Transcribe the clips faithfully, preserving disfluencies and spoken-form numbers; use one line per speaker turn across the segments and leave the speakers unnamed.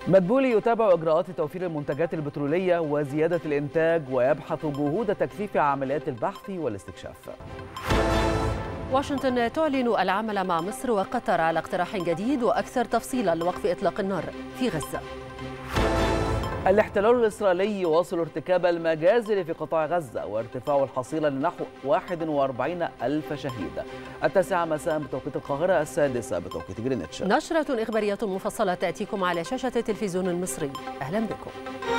مدبولي يتابع إجراءات توفير المنتجات البترولية وزيادة الإنتاج ويبحث جهود تكثيف عمليات البحث والاستكشاف.
واشنطن تعلن العمل مع مصر وقطر على اقتراح جديد وأكثر تفصيلا لوقف إطلاق النار في غزة.
الاحتلال الإسرائيلي يواصل ارتكاب المجازر في قطاع غزة وارتفاع الحصيلة لنحو واحد وأربعين ألف شهيد. التاسعة مساء بتوقيت القاهرة، السادسة بتوقيت جرينتش.
نشرة إخبارية مفصلة تأتيكم على شاشة التلفزيون المصري. أهلا بكم.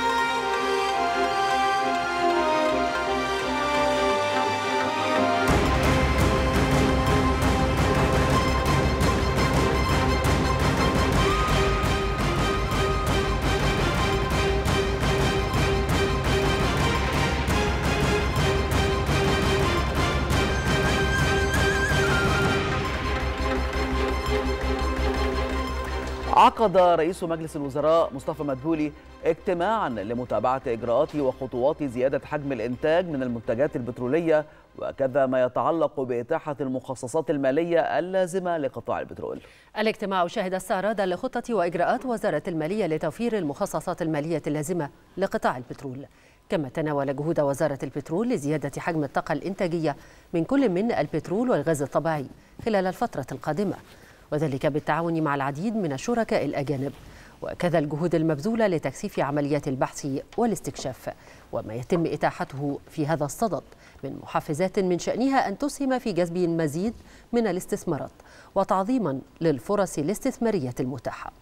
عقد رئيس مجلس الوزراء مصطفى مدبولي اجتماعا لمتابعة إجراءات وخطوات زيادة حجم الإنتاج من المنتجات البترولية وكذا ما يتعلق بإتاحة المخصصات المالية اللازمة لقطاع البترول.
الاجتماع شهد استعراضا لخطة وإجراءات وزارة المالية لتوفير المخصصات المالية اللازمة لقطاع البترول، كما تناول جهود وزارة البترول لزيادة حجم الطاقة الإنتاجية من كل من البترول والغاز الطبيعي خلال الفترة القادمة، وذلك بالتعاون مع العديد من الشركاء الأجانب، وكذا الجهود المبذولة لتكثيف عمليات البحث والاستكشاف وما يتم إتاحته في هذا الصدد من محفزات من شأنها أن تسهم في جذب المزيد من الاستثمارات وتعظيما للفرص الاستثمارية المتاحة.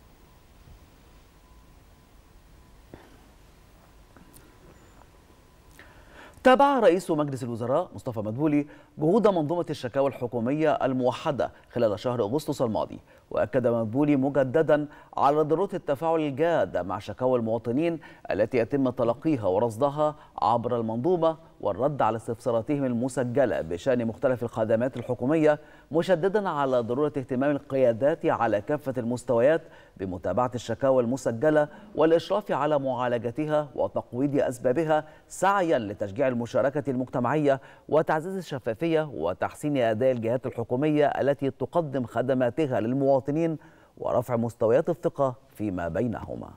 تابع رئيس مجلس الوزراء مصطفى مدبولي جهود منظومة الشكاوى الحكومية الموحدة خلال شهر أغسطس الماضي، وأكد مدبولي مجددا على ضرورة التفاعل الجاد مع شكاوى المواطنين التي يتم تلقيها ورصدها عبر المنظومة والرد على استفساراتهم المسجلة بشأن مختلف الخدمات الحكومية، مشددا على ضرورة اهتمام القيادات على كافة المستويات بمتابعة الشكاوى المسجلة والإشراف على معالجتها وتقويض أسبابها سعيا لتشجيع المشاركة المجتمعية وتعزيز الشفافية وتحسين أداء الجهات الحكومية التي تقدم خدماتها للمواطنين ورفع مستويات الثقة فيما بينهما.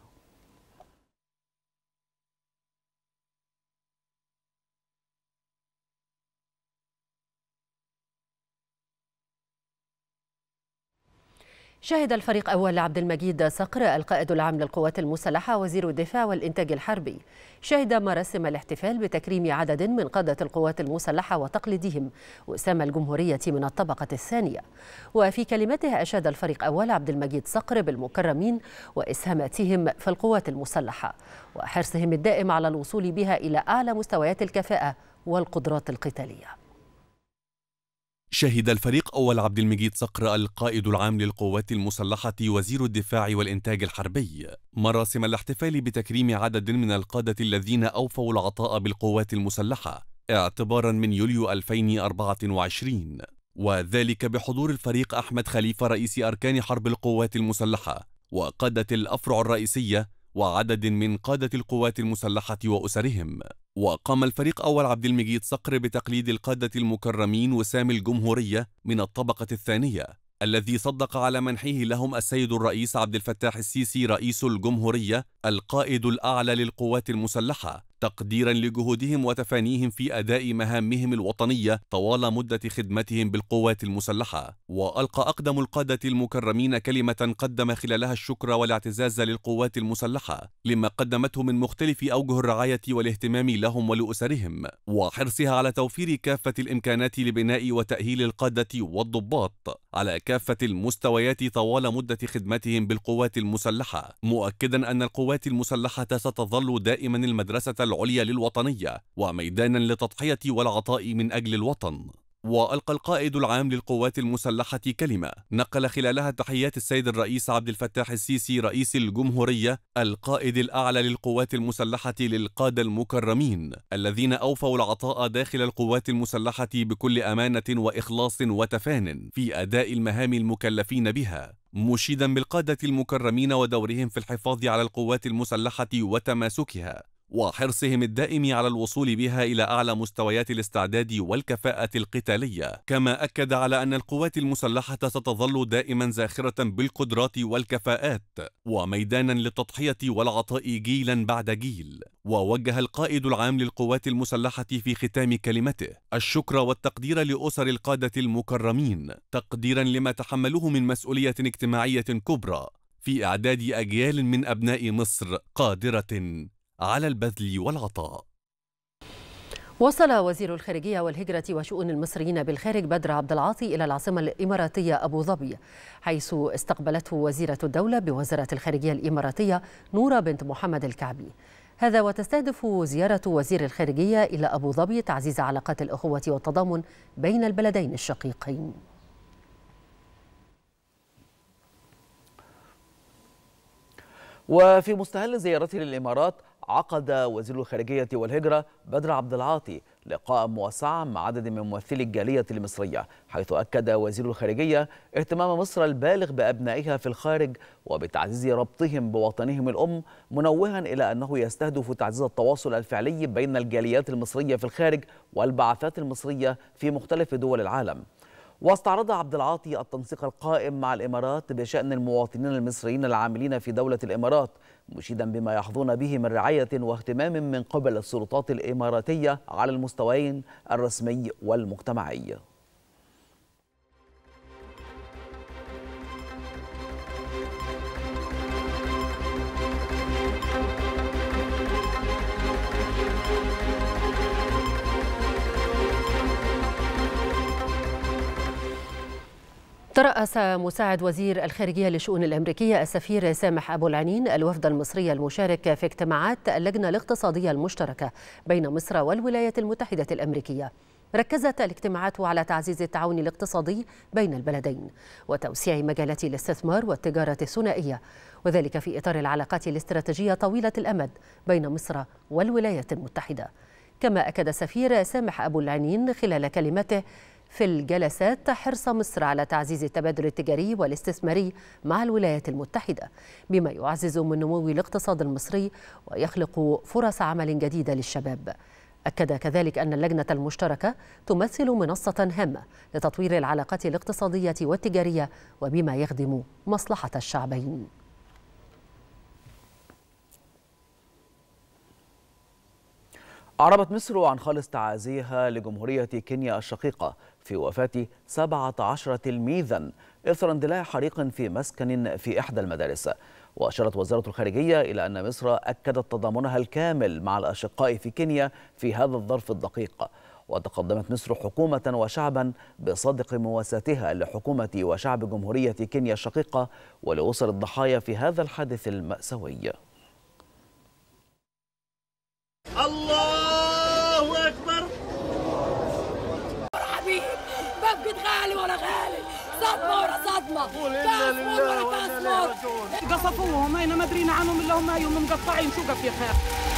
شهد الفريق أول عبد المجيد صقر القائد العام للقوات المسلحة وزير الدفاع والإنتاج الحربي شهد مراسم الاحتفال بتكريم عدد من قادة القوات المسلحة وتقليدهم وسام الجمهورية من الطبقة الثانية. وفي كلمته أشاد الفريق أول عبد المجيد صقر بالمكرمين وإسهاماتهم في القوات المسلحة وحرصهم الدائم على الوصول بها إلى أعلى مستويات الكفاءة والقدرات القتالية.
شهد الفريق أول عبد المجيد صقر القائد العام للقوات المسلحة وزير الدفاع والإنتاج الحربي مراسم الاحتفال بتكريم عدد من القادة الذين أوفوا العطاء بالقوات المسلحة اعتبارا من يوليو ألفين وأربعة وعشرين، وذلك بحضور الفريق أحمد خليفة رئيس أركان حرب القوات المسلحة وقادة الأفرع الرئيسية وعدد من قادة القوات المسلحة وأسرهم. وقام الفريق أول عبد المجيد صقر بتقليد القادة المكرمين وسام الجمهورية من الطبقة الثانية الذي صدق على منحه لهم السيد الرئيس عبد الفتاح السيسي رئيس الجمهورية القائد الأعلى للقوات المسلحة، تقديرا لجهودهم وتفانيهم في أداء مهامهم الوطنية طوال مدة خدمتهم بالقوات المسلحة. وألقى أقدم القادة المكرمين كلمة قدم خلالها الشكر والاعتزاز للقوات المسلحة لما قدمته من مختلف أوجه الرعاية والاهتمام لهم ولأسرهم وحرصها على توفير كافة الإمكانات لبناء وتأهيل القادة والضباط على كافة المستويات طوال مدة خدمتهم بالقوات المسلحة، مؤكدا أن القوات المسلحة ستظل دائما المدرسة العليا للوطنية وميدانا للتضحية والعطاء من أجل الوطن. وألقى القائد العام للقوات المسلحة كلمة نقل خلالها تحيات السيد الرئيس عبد الفتاح السيسي رئيس الجمهورية القائد الأعلى للقوات المسلحة للقادة المكرمين الذين أوفوا العطاء داخل القوات المسلحة بكل أمانة وإخلاص وتفان في أداء المهام المكلفين بها، مشيدا بالقادة المكرمين ودورهم في الحفاظ على القوات المسلحة وتماسكها وحرصهم الدائم على الوصول بها إلى أعلى مستويات الاستعداد والكفاءة القتالية. كما أكد على أن القوات المسلحة ستظل دائما زاخرة بالقدرات والكفاءات وميدانا للتضحية والعطاء جيلا بعد جيل. ووجه القائد العام للقوات المسلحة في ختام كلمته الشكر والتقدير لأسر القادة المكرمين، تقديرا لما تحملوه من مسؤولية اجتماعية كبرى في إعداد أجيال من أبناء مصر قادرة على البذل والعطاء.
وصل وزير الخارجية والهجرة وشؤون المصريين بالخارج بدر عبد العاطي إلى العاصمة الإماراتية أبو ظبي، حيث استقبلته وزيرة الدولة بوزارة الخارجية الإماراتية نورة بنت محمد الكعبي. هذا وتستهدف زيارة وزير الخارجية إلى أبو ظبي تعزيز علاقات الأخوة والتضامن بين البلدين الشقيقين.
وفي مستهل زيارته للإمارات، عقد وزير الخارجية والهجرة بدر عبد العاطي لقاء موسعا مع عدد من ممثلي الجالية المصرية، حيث أكد وزير الخارجية اهتمام مصر البالغ بأبنائها في الخارج وبتعزيز ربطهم بوطنهم الأم، منوها إلى أنه يستهدف تعزيز التواصل الفعلي بين الجاليات المصرية في الخارج والبعثات المصرية في مختلف دول العالم. واستعرض عبد العاطي التنسيق القائم مع الإمارات بشأن المواطنين المصريين العاملين في دولة الإمارات، مشيدا بما يحظون به من رعاية واهتمام من قبل السلطات الإماراتية على المستويين الرسمي والمجتمعي.
ترأس مساعد وزير الخارجية للشؤون الأمريكية السفير سامح أبو العنين الوفد المصري المشارك في اجتماعات اللجنة الاقتصادية المشتركة بين مصر والولايات المتحدة الأمريكية. ركزت الاجتماعات على تعزيز التعاون الاقتصادي بين البلدين وتوسيع مجالات الاستثمار والتجارة الثنائية، وذلك في إطار العلاقات الاستراتيجية طويلة الأمد بين مصر والولايات المتحدة. كما أكد السفير سامح أبو العنين خلال كلمته في الجلسات حرص مصر على تعزيز التبادل التجاري والاستثماري مع الولايات المتحدة، بما يعزز من نمو الاقتصاد المصري ويخلق فرص عمل جديدة للشباب. أكد كذلك أن اللجنة المشتركة تمثل منصة هامة لتطوير العلاقات الاقتصادية والتجارية وبما يخدم مصلحة الشعبين.
أعربت مصر عن خالص تعازيها لجمهورية كينيا الشقيقة في وفاة سبعة عشر تلميذا إثر اندلاع حريق في مسكن في إحدى المدارس. وأشارت وزارة الخارجية إلى أن مصر أكدت تضامنها الكامل مع الأشقاء في كينيا في هذا الظرف الدقيق. وتقدمت مصر حكومة وشعبا بصادق مواساتها لحكومة وشعب جمهورية كينيا الشقيقة ولأسر الضحايا في هذا الحادث المأساوي.
الله أكبر. حبيب ببقى غالي ولا غالي، صدمة ورا صدمة، كاس مور ورا كاس مور.
قصفوهم هنا ما درينا عنهم إلا هم يوم مقطعين. شو قف يا خير؟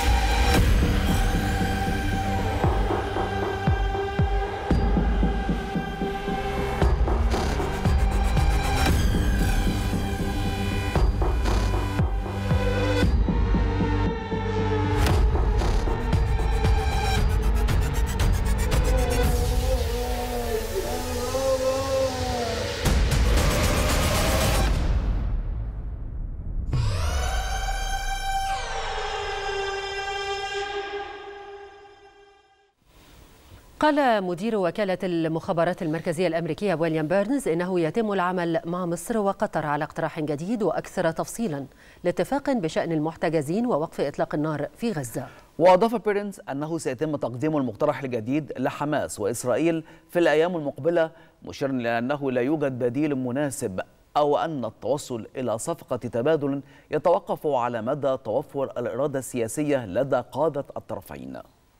قال مدير وكالة المخابرات المركزية الأمريكية ويليام بيرنز إنه يتم العمل مع مصر وقطر على اقتراح جديد وأكثر تفصيلا لاتفاق بشأن المحتجزين ووقف إطلاق النار في غزة.
وأضاف بيرنز أنه سيتم تقديم المقترح الجديد لحماس وإسرائيل في الأيام المقبلة، مشيرا إلى أنه لا يوجد بديل مناسب أو أن التوصل إلى صفقة تبادل يتوقف على مدى توفر الإرادة السياسية لدى قادة الطرفين.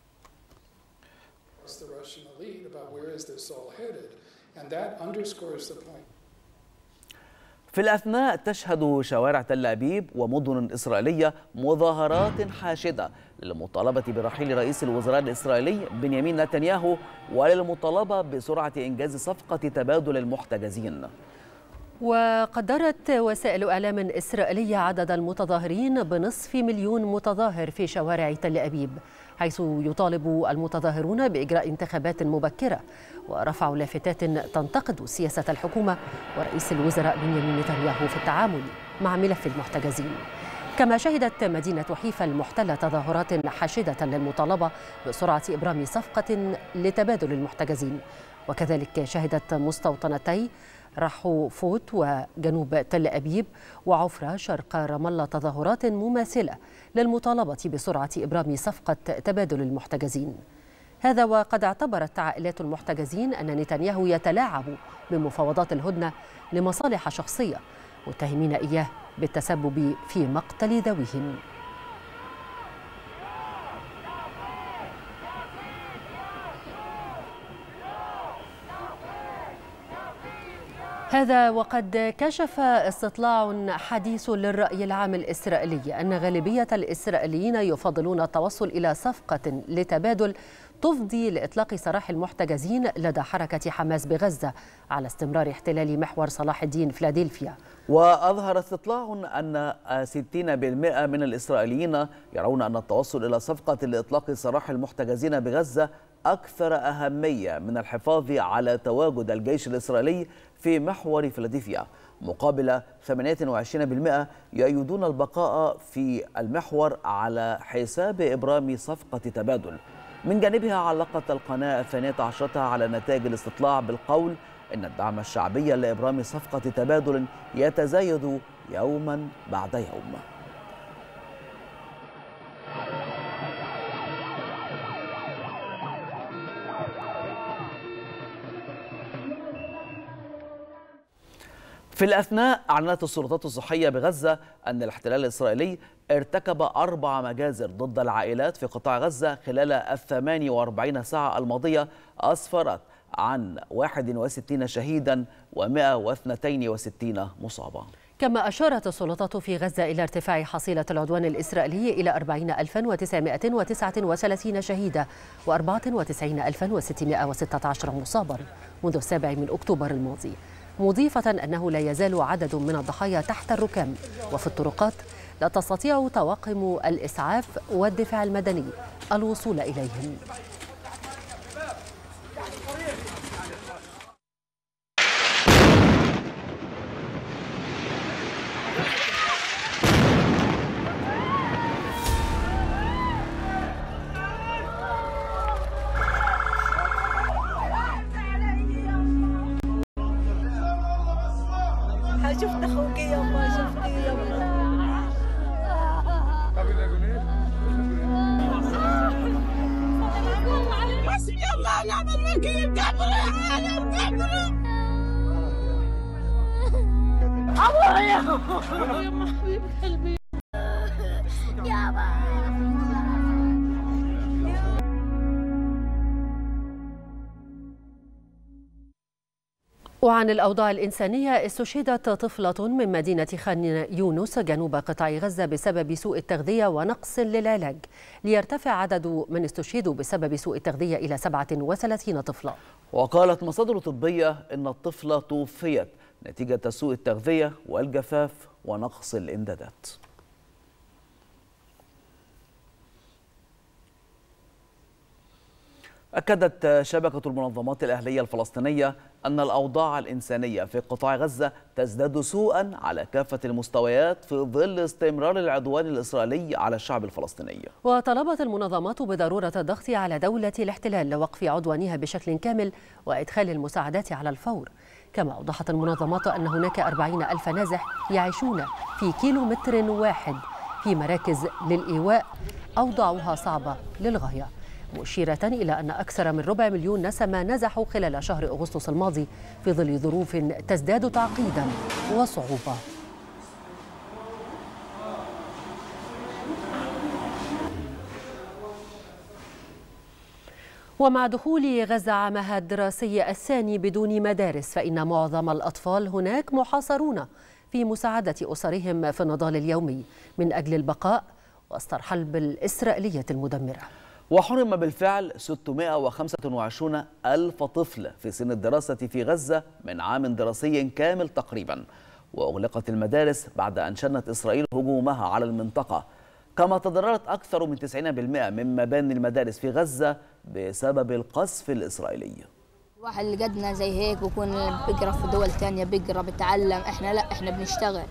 في الأثناء تشهد شوارع تل أبيب ومدن إسرائيلية مظاهرات حاشدة للمطالبة برحيل رئيس الوزراء الإسرائيلي بنيامين نتنياهو وللمطالبة بسرعة إنجاز صفقة تبادل المحتجزين.
وقدرت وسائل إعلام إسرائيلية عدد المتظاهرين بنصف مليون متظاهر في شوارع تل أبيب، حيث يطالب المتظاهرون بإجراء انتخابات مبكرة، ورفعوا لافتات تنتقد سياسة الحكومة ورئيس الوزراء بنيامين نتنياهو في التعامل مع ملف المحتجزين. كما شهدت مدينة حيفا المحتلة تظاهرات حاشدة للمطالبة بسرعة إبرام صفقة لتبادل المحتجزين، وكذلك شهدت مستوطنتي رحوفوت وجنوب تل أبيب وعفرة شرق رام الله تظاهرات مماثلة للمطالبة بسرعة إبرام صفقة تبادل المحتجزين. هذا وقد اعتبرت عائلات المحتجزين أن نتنياهو يتلاعب بمفاوضات الهدنة لمصالح شخصية، متهمين إياه بالتسبب في مقتل ذويهم. هذا وقد كشف استطلاع حديث للرأي العام الإسرائيلي أن غالبية الإسرائيليين يفضلون التوصل إلى صفقة لتبادل تفضي لإطلاق سراح المحتجزين لدى حركة حماس بغزة على استمرار احتلال محور صلاح الدين فيلادلفيا.
وأظهر استطلاع أن ستين بالمئة من الإسرائيليين يرون أن التوصل إلى صفقة لإطلاق سراح المحتجزين بغزة أكثر أهمية من الحفاظ على تواجد الجيش الإسرائيلي في محور فيلادلفيا، مقابل ثمانية وعشرين بالمئة يؤيدون البقاء في المحور على حساب إبرام صفقة تبادل. من جانبها علقت القناة الثانية عشرة على نتائج الاستطلاع بالقول إن الدعم الشعبي لإبرام صفقة تبادل يتزايد يوما بعد يوم. في الأثناء أعلنت السلطات الصحية بغزة أن الاحتلال الإسرائيلي ارتكب أربع مجازر ضد العائلات في قطاع غزة خلال الثمان وأربعين ساعة الماضية، أسفرت عن واحد وستين شهيدا ومئة واثنين وستين مصابا.
كما أشارت السلطات في غزة إلى ارتفاع حصيلة العدوان الإسرائيلي إلى أربعين ألفا وتسعمئة وتسعة وثلاثين شهيدا وأربعة وتسعين ألفا وستمئة وستة عشر مصابا منذ السابع من أكتوبر الماضي، مضيفة أنه لا يزال عدد من الضحايا تحت الركام وفي الطرقات لا تستطيع طواقم الإسعاف والدفاع المدني الوصول إليهم.
شفت اخوك يما، شفتي يما. بس يلا نعمل لك القبر يا عالم، قبر ابويا يما حبيب قلبي يابا.
وعن الأوضاع الإنسانية، استشهدت طفلة من مدينة خان يونس جنوب قطاع غزة بسبب سوء التغذية ونقص للعلاج، ليرتفع عدد من استشهدوا بسبب سوء التغذية إلى سبعة وثلاثين طفلة.
وقالت مصادر طبية إن الطفلة توفيت نتيجة سوء التغذية والجفاف ونقص الإمدادات. أكدت شبكة المنظمات الأهلية الفلسطينية أن الأوضاع الإنسانية في قطاع غزة تزداد سوءا على كافة المستويات في ظل استمرار العدوان الإسرائيلي على الشعب الفلسطيني.
وطلبت المنظمات بضرورة الضغط على دولة الاحتلال لوقف عدوانها بشكل كامل وإدخال المساعدات على الفور. كما أوضحت المنظمات أن هناك أربعين ألف نازح يعيشون في كيلو متر واحد في مراكز للإيواء أوضاعها صعبة للغاية، مشيرة إلى أن أكثر من ربع مليون نسمة نزحوا خلال شهر أغسطس الماضي في ظل ظروف تزداد تعقيدا وصعوبة. ومع دخول غزة عامها الدراسي الثاني بدون مدارس، فإن معظم الأطفال هناك محاصرون في مساعدة أسرهم في النضال اليومي من أجل البقاء وسط الحرب الإسرائيلية المدمرة.
وحرم بالفعل ستمائة وخمسة وعشرين ألف طفل في سن الدراسة في غزة من عام دراسي كامل تقريبا، وأغلقت المدارس بعد أن شنت إسرائيل هجومها على المنطقة، كما تضررت أكثر من تسعين بالمئة من مباني المدارس في غزة بسبب القصف الإسرائيلي.
واحد اللي قدنا زي هيك بكون بيقرا في دول تانية، بيقرا بيتعلم، احنا لا، احنا بنشتغل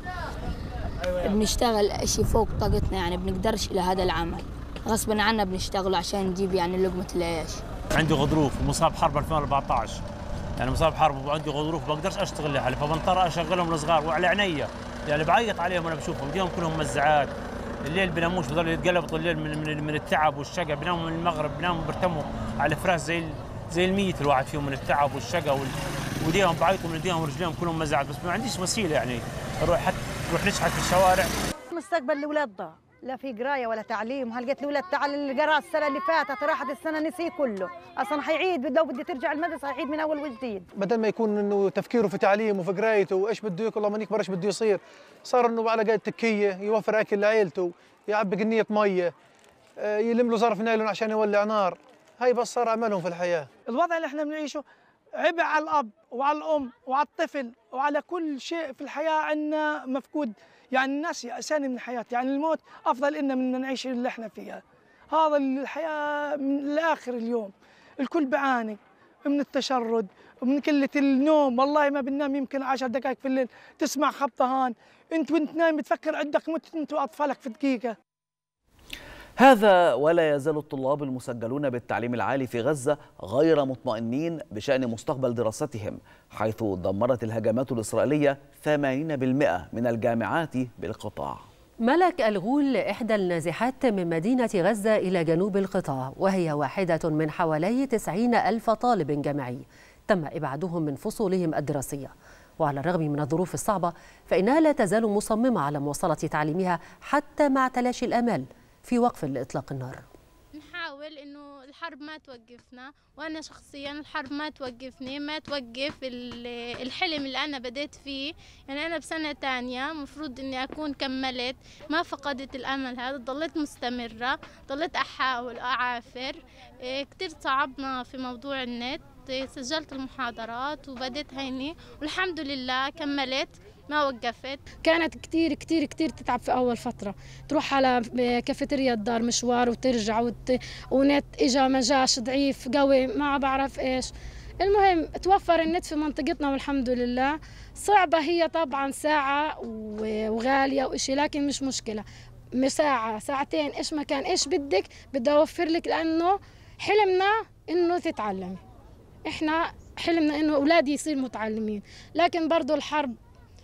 بنشتغل اشي فوق طاقتنا، يعني بنقدرش الى هذا العمل، غصبا عنا بنشتغل عشان نجيب يعني لقمة العيش.
عندي غضروف ومصاب حرب ألفين وأربعطعش، يعني مصاب حرب وعندي غضروف بقدرش اشتغل لحالي، فبنضطر اشغلهم الصغار وعلى عينيا، يعني بعيط عليهم وانا بشوفهم، ديهم كلهم مزعات، الليل بناموش، بضلوا يتقلبوا طول الليل من, من من التعب والشقى، بناموا من المغرب، بناموا بيرتموا على الفراش زي زي الميت الواحد فيهم من التعب والشقى، وديهم بعيطوا من ايديهم ورجليهم كلهم مزعات، بس ما عنديش وسيله يعني اروح حتى اروح نشحت في الشوارع.
مستقبل الاولاد ضاع، لا في قرايه ولا تعليم، هلقيت الاولاد تعال اللي قرا السنه اللي فاتت راحت السنه نسيه كله، اصلا حيعيد لو بدي ترجع المدرسه حيعيد من اول وجديد.
بدل ما يكون انه تفكيره في تعليمه وفي قرايته وايش بده ياكل لما يكبر ايش بده يصير، صار انه على قد تكيه يوفر اكل لعيلته، يعبي قنيه ميه، يلم له ظرف نايلون عشان يولع نار، هاي بس صار عملهم في الحياه.
الوضع اللي احنا بنعيشه عبء على الاب وعلى الام وعلى الطفل وعلى كل شيء في الحياه عندنا مفقود، يعني الناس يأساني من الحياه، يعني الموت افضل لنا من نعيش اللي احنا فيها. هذا الحياه من الاخر اليوم الكل بعاني من التشرد ومن قله النوم، والله ما بننام يمكن عشر دقائق في الليل، تسمع خبطه هان، انت وانت نايم بتفكر عندك مت انت واطفالك في دقيقه.
هذا ولا يزال الطلاب المسجلون بالتعليم العالي في غزة غير مطمئنين بشأن مستقبل دراستهم، حيث دمرت الهجمات الإسرائيلية ثمانين بالمئة من الجامعات بالقطاع.
ملك الغول إحدى النازحات من مدينة غزة إلى جنوب القطاع، وهي واحدة من حوالي تسعين ألف طالب جامعي تم إبعادهم من فصولهم الدراسية، وعلى الرغم من الظروف الصعبة فإنها لا تزال مصممة على مواصلة تعليمها حتى مع تلاشي الآمال في وقف لإطلاق النار.
نحاول إنه الحرب ما توقفنا، وأنا شخصيا الحرب ما توقفني، ما توقف الحلم اللي أنا بديت فيه، يعني أنا بسنة تانية مفروض إني أكون كملت، ما فقدت الأمل هذا، ضليت مستمرة، ضليت أحاول أعافر. كتير صعبنا في موضوع النت، سجلت المحاضرات وبديت هيني والحمد لله كملت ما وقفت.
كانت كتير كتير كتير تتعب في أول فترة، تروح على كافيتيريا الدار مشوار وترجع وت... ونت إجا ما جاش ضعيف قوي ما بعرف إيش، المهم توفر النت في منطقتنا والحمد لله. صعبة هي طبعا ساعة وغالية وإشي، لكن مش مشكلة، ساعة ساعتين إيش ما كان إيش بدك بدي أوفر لك، لأنه حلمنا إنه تتعلمي، إحنا حلمنا إنه أولادي يصير متعلمين، لكن برضو الحرب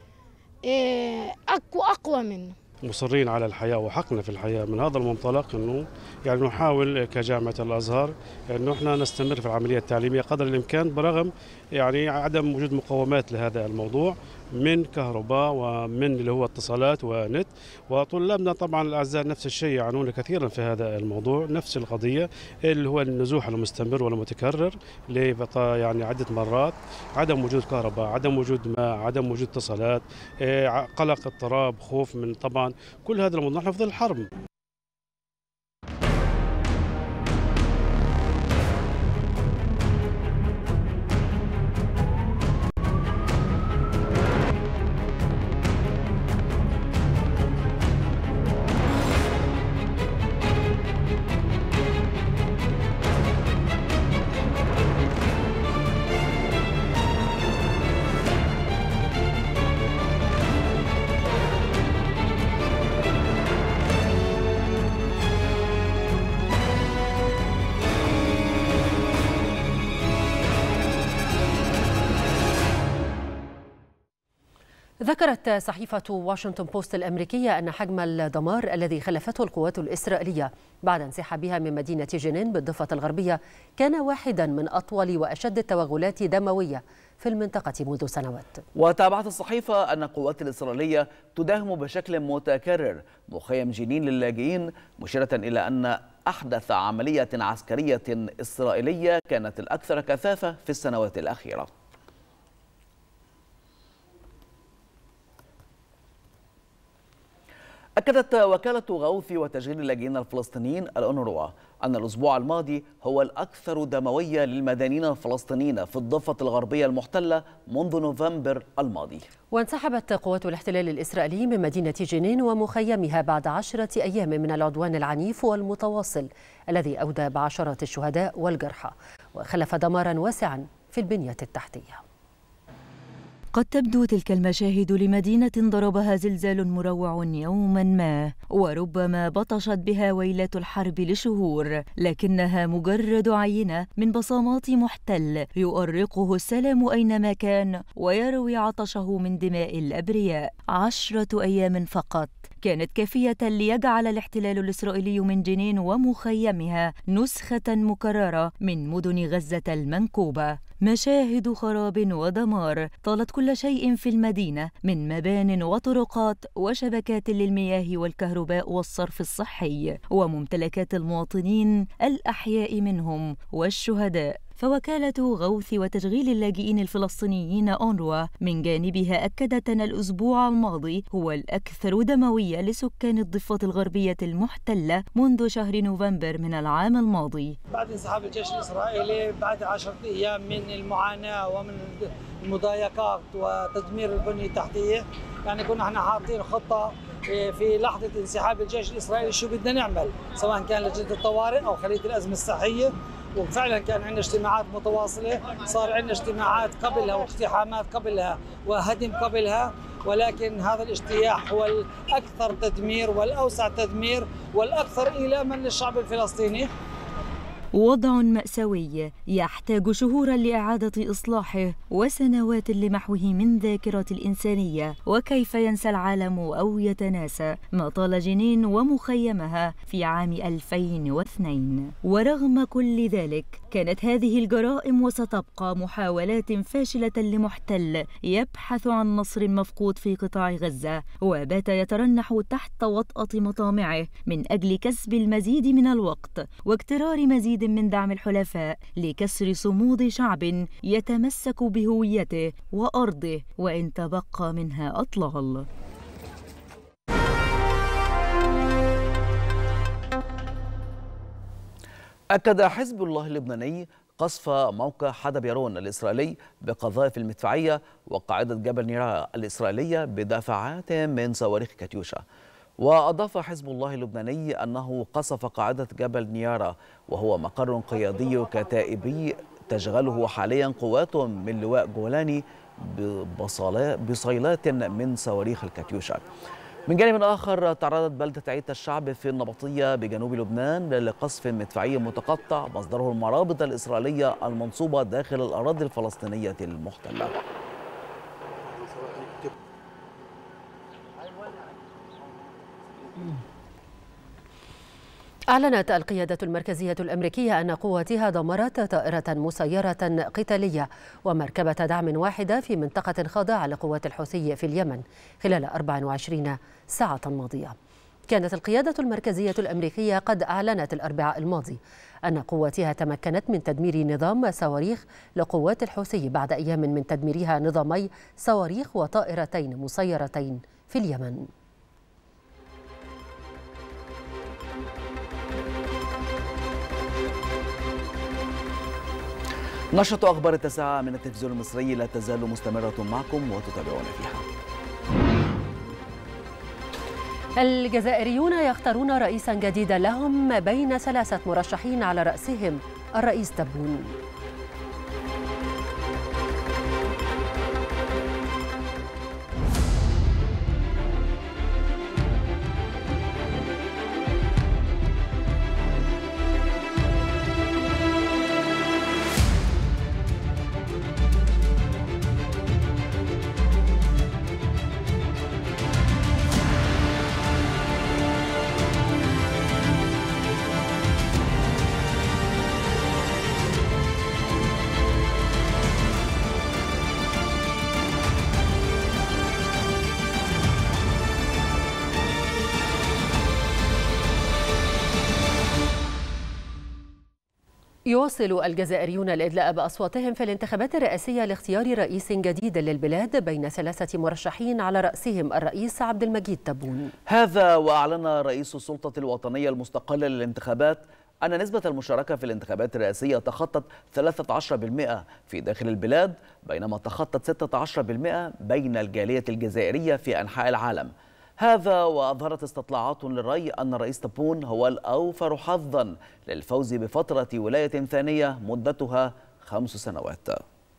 أقوى أقوى منه.
مصرين على الحياة وحقنا في الحياة، من هذا المنطلق أنه يعني نحاول كجامعة الأزهر أنه إحنا نستمر في العملية التعليمية قدر الإمكان، برغم يعني عدم وجود مقومات لهذا الموضوع من كهرباء ومن اللي هو اتصالات ونت، وطلابنا طبعا الأعزاء نفس الشيء يعانون كثيرا في هذا الموضوع، نفس القضية اللي هو النزوح المستمر والمتكرر يعني عدة مرات، عدم وجود كهرباء، عدم وجود ماء، عدم وجود اتصالات، قلق، اضطراب، خوف من طبعا كل هذا الموضوع نحن في ظل الحرب.
ذكرت صحيفة واشنطن بوست الأمريكية أن حجم الدمار الذي خلفته القوات الإسرائيلية بعد انسحابها من مدينة جنين بالضفة الغربية كان واحدا من أطول وأشد التوغلات دموية في المنطقة منذ سنوات.
وتابعت الصحيفة أن القوات الإسرائيلية تداهم بشكل متكرر مخيم جنين للاجئين، مشيرة إلى أن أحدث عملية عسكرية إسرائيلية كانت الأكثر كثافة في السنوات الأخيرة. أكدت وكالة غوث وتشغيل اللاجئين الفلسطينيين الأونروا أن الأسبوع الماضي هو الأكثر دموية للمدنيين الفلسطينيين في الضفة الغربية المحتلة منذ نوفمبر الماضي.
وانسحبت قوات الاحتلال الإسرائيلي من مدينة جنين ومخيمها بعد عشرة أيام من العدوان العنيف والمتواصل الذي أودى بعشرات الشهداء والجرحى وخلف دمارا واسعا في البنية التحتية.
قد تبدو تلك المشاهد لمدينة ضربها زلزال مروع يوما ما وربما بطشت بها ويلات الحرب لشهور، لكنها مجرد عينة من بصمات محتل يؤرقه السلام أينما كان ويروي عطشه من دماء الأبرياء. عشرة أيام فقط كانت كافية ليجعل الاحتلال الإسرائيلي من جنين ومخيمها نسخة مكررة من مدن غزة المنكوبة. مشاهد خراب ودمار طالت كل شيء في المدينة من مبان وطرقات وشبكات للمياه والكهرباء والصرف الصحي وممتلكات المواطنين الأحياء منهم والشهداء. فوكالة غوث وتشغيل اللاجئين الفلسطينيين أونروا من جانبها أكدت أن الأسبوع الماضي هو الأكثر دموية لسكان الضفة الغربية المحتلة منذ شهر نوفمبر من العام الماضي.
بعد انسحاب الجيش الإسرائيلي بعد عشرة أيام من المعاناة ومن المضايقات وتدمير البنية التحتية، يعني كنا احنا حاطين خطة في لحظة انسحاب الجيش الإسرائيلي شو بدنا نعمل، سواء كان لجنة الطوارئ أو خلية الأزمة الصحية، وفعلا كان عندنا اجتماعات متواصلة، صار عندنا اجتماعات قبلها واقتحامات قبلها وهدم قبلها، ولكن هذا الاجتياح هو الأكثر تدمير والأوسع تدمير والأكثر إيلاما للشعب الفلسطيني.
وضع مأساوي يحتاج شهورا لإعادة إصلاحه وسنوات لمحوه من ذاكرة الإنسانية. وكيف ينسى العالم أو يتناسى ما طال جنين ومخيمها في عام ألفين واثنين؟ ورغم كل ذلك كانت هذه الجرائم وستبقى محاولات فاشلة لمحتل يبحث عن نصر مفقود في قطاع غزة، وبات يترنح تحت وطأة مطامعه من أجل كسب المزيد من الوقت واكترار مزيد من دعم الحلفاء لكسر صمود شعب يتمسك بهويته وأرضه وإن تبقى منها أطلال.
أكد حزب الله اللبناني قصف موقع حدب يارون الإسرائيلي بقذائف المدفعية وقاعدة جبل نيرا الإسرائيلية بدفعات من صواريخ كاتيوشا. وأضاف حزب الله اللبناني أنه قصف قاعدة جبل نيارا وهو مقر قيادي كتائبي تشغله حاليا قوات من لواء جولاني بصيلات من صواريخ الكاتيوشا. من جانب آخر تعرضت بلدة عيت الشعب في النبطية بجنوب لبنان لقصف مدفعي متقطع مصدره المرابط الإسرائيلية المنصوبة داخل الأراضي الفلسطينية المحتلة.
أعلنت القيادة المركزية الأمريكية أن قواتها دمرت طائرة مسيرة قتالية ومركبة دعم واحدة في منطقة خاضعة لقوات الحوثي في اليمن خلال أربع وعشرين ساعة ماضية. كانت القيادة المركزية الأمريكية قد أعلنت الأربعاء الماضي أن قواتها تمكنت من تدمير نظام صواريخ لقوات الحوثي بعد أيام من تدميرها نظامي صواريخ وطائرتين مسيرتين في اليمن.
نشرة أخبار التاسعة من التلفزيون المصري لا تزال مستمرة معكم وتتابعون فيها.
الجزائريون يختارون رئيسا جديدا لهم بين ثلاثة مرشحين على رأسهم الرئيس تبون. يواصل الجزائريون الإدلاء بأصواتهم في الانتخابات الرئاسية لاختيار رئيس جديد للبلاد بين ثلاثة مرشحين على رأسهم الرئيس عبد المجيد تبون.
هذا وأعلن رئيس السلطة الوطنية المستقلة للانتخابات أن نسبة المشاركة في الانتخابات الرئاسية تخطت ثلاثة عشر بالمئة في داخل البلاد، بينما تخطت ستة عشر بالمئة بين الجالية الجزائرية في أنحاء العالم. هذا وأظهرت استطلاعات للرأي أن الرئيس تبون هو الأوفر حظا للفوز بفترة ولاية ثانية مدتها خمس سنوات.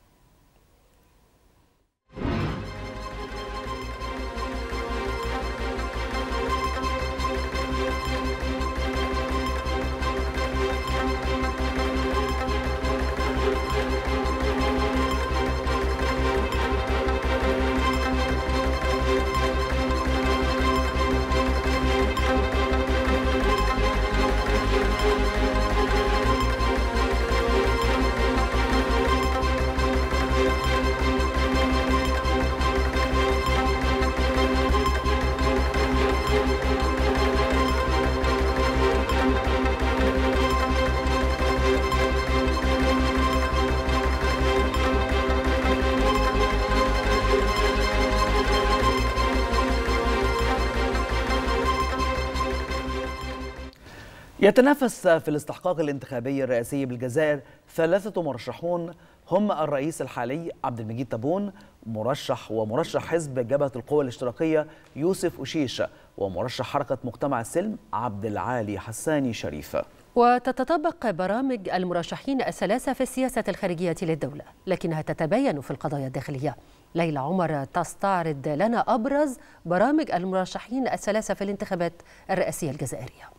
يتنافس في الاستحقاق الانتخابي الرئاسي بالجزائر ثلاثة مرشحون، هم الرئيس الحالي عبد المجيد تبون، مرشح ومرشح حزب جبهة القوى الاشتراكية يوسف أوشيش، ومرشح حركة مجتمع السلم عبد العالي حساني شريف.
وتتطابق برامج المرشحين الثلاثة في السياسة الخارجية للدولة، لكنها تتباين في القضايا الداخلية. ليلى عمر تستعرض لنا أبرز برامج المرشحين الثلاثة في الانتخابات الرئاسية الجزائرية.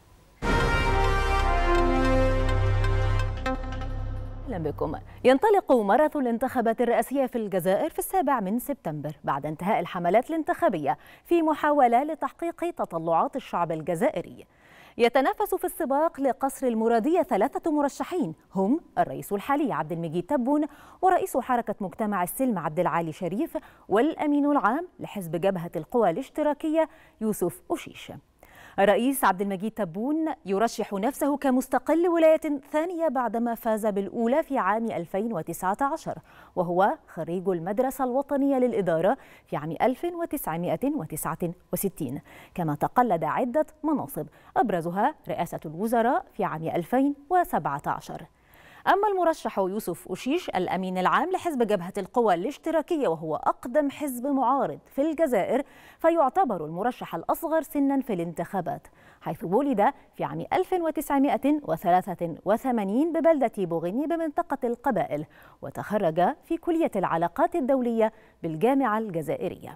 أهلا بكم. ينطلق ماراثون الانتخابات الرئاسية في الجزائر في السابع من سبتمبر بعد انتهاء الحملات الانتخابية في محاولة لتحقيق تطلعات الشعب الجزائري. يتنافس في السباق لقصر المرادية ثلاثة مرشحين، هم الرئيس الحالي عبد المجيد تبون، ورئيس حركة مجتمع السلم عبد العالي شريف، والأمين العام لحزب جبهة القوى الاشتراكية يوسف أوشيش. الرئيس عبد المجيد تبون يرشح نفسه كمستقل ولاية ثانية بعدما فاز بالأولى في عام ألفين وتسعة عشر، وهو خريج المدرسة الوطنية للإدارة في عام ألف وتسعمائة وتسعة وستين، كما تقلد عدة مناصب أبرزها رئاسة الوزراء في عام ألفين وسبعة عشر. أما المرشح يوسف أوشيش الأمين العام لحزب جبهة القوى الاشتراكية، وهو أقدم حزب معارض في الجزائر، فيعتبر المرشح الأصغر سنا في الانتخابات، حيث ولد في عام ألف وتسعمائة وثلاثة وثمانين ببلدة بوغيني بمنطقة القبائل، وتخرج في كلية العلاقات الدولية بالجامعة الجزائرية.